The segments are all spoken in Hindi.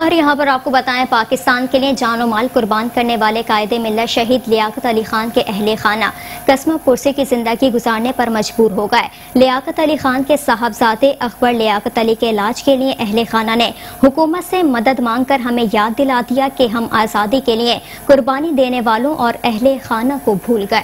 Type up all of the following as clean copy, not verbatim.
और यहाँ पर आपको बताएं, पाकिस्तान के लिए जान और माल कुर्बान करने वाले कायदे मिल्लत शहीद लियाकत अली खान के अहले खाना कसम पुरसी की जिंदगी गुजारने पर मजबूर हो गए। लियाकत अली खान के साहबजादे अकबर लियाकत अली के इलाज के लिए अहले खाना ने हुकूमत से मदद मांग कर हमें याद दिला दिया कि हम आज़ादी के लिए कुर्बानी देने वालों और अहले खाना को भूल गए।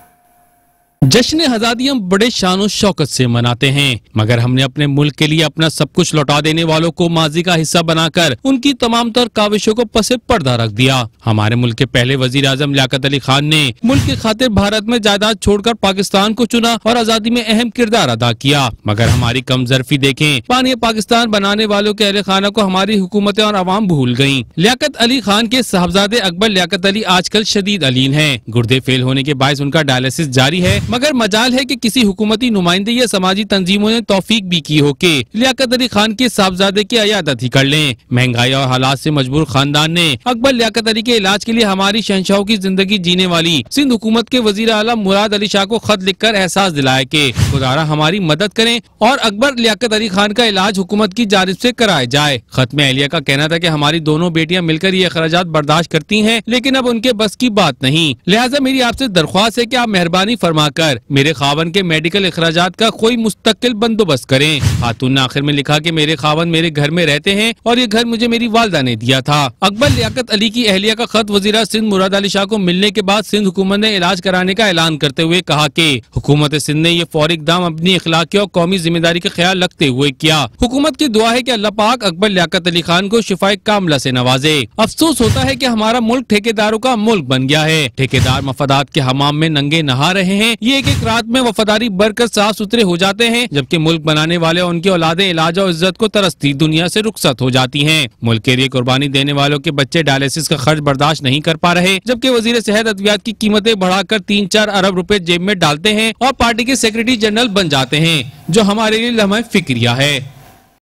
जश्न आज़ादी हम बड़े शान शौकत से मनाते हैं, मगर हमने अपने मुल्क के लिए अपना सब कुछ लौटा देने वालों को माजी का हिस्सा बनाकर उनकी तमाम तर काविशों को पसे पर्दा रख दिया। हमारे मुल्क के पहले वजीर आजम लियाकत अली खान ने मुल्क की खातिर भारत में जायदाद छोड़कर पाकिस्तान को चुना और आज़ादी में अहम किरदार अदा किया, मगर हमारी कमजरफी देखें, पानी पाकिस्तान बनाने वालों के अहले खाना को हमारी हुकूमतें और अवाम भूल गयी। लियाकत अली खान के साहबजादे अकबर लियाकत अली आजकल शदीद अलीन है। गुर्दे फेल होने के बायस उनका डायलिसिस जारी है, मगर मजाल है कि किसी हुकूमती नुमाइंदे या समाजी तंजीमों ने तौफीक भी की हो के लियाकत अली खान के साहबजादे की अयादत ही कर लें। महंगाई और हालात से मजबूर खानदान ने अकबर लियाकत अली के इलाज के लिए हमारी शहंशाहों की जिंदगी जीने वाली सिंध हुकूमत के वजीर आला मुराद अली शाह को खत लिखकर एहसास दिलाया कि खुदारा हमारी मदद करें और अकबर लियाकत अली खान का इलाज हुकूमत की जानिब से कराया जाए। खत में अहलिया का कहना था कि हमारी दोनों बेटियां मिलकर ये अखराजात बर्दाश्त करती हैं, लेकिन अब उनके बस की बात नहीं, लिहाजा मेरी आपसे दरख्वास्त है कि आप मेहरबानी फरमाकर मेरे खावन के मेडिकल अखराजात का कोई मुस्तकिल बंदोबस्त करें। खातून ने आखिर में लिखा कि मेरे खावन मेरे घर में रहते हैं और ये घर मुझे मेरी वालदा ने दिया था। अकबर लियाकत अली की अहलिया का खत वजीरा सिंध मुराद अली शाह को मिलने के बाद सिंध हुकूमत ने इलाज कराने का ऐलान करते हुए कहा कि हुकूमत सिंध ने ये फौरी इक़दाम अपनी इखलाकी और कौमी जिम्मेदारी का ख्याल रखते हुए किया। हुकूमत की दुआ है कि अल्लाह पाक अकबर लियाकत अली खान को शिफाए कामला से नवाजे। अफसोस होता है कि हमारा मुल्क ठेकेदारों का मुल्क बन गया है। ठेकेदार मफादात के हमाम में नंगे नहा रहे हैं। ये एक रात में वफादारी बढ़कर साफ सुथरे हो जाते हैं, जबकि मुल्क बनाने वाले और उनकी औलादें इलाज और इज्जत को तरसती दुनिया से रुखसत हो जाती हैं। मुल्क के लिए कुर्बानी देने वालों के बच्चे डायलिसिस का खर्च बर्दाश्त नहीं कर पा रहे, जबकि वजीर सेहत अद्वियात की कीमतें बढ़ाकर 3-4 अरब रुपए जेब में डालते हैं और पार्टी के सेक्रेटरी जनरल बन जाते हैं, जो हमारे लिए लम्हा फिक्रिया है।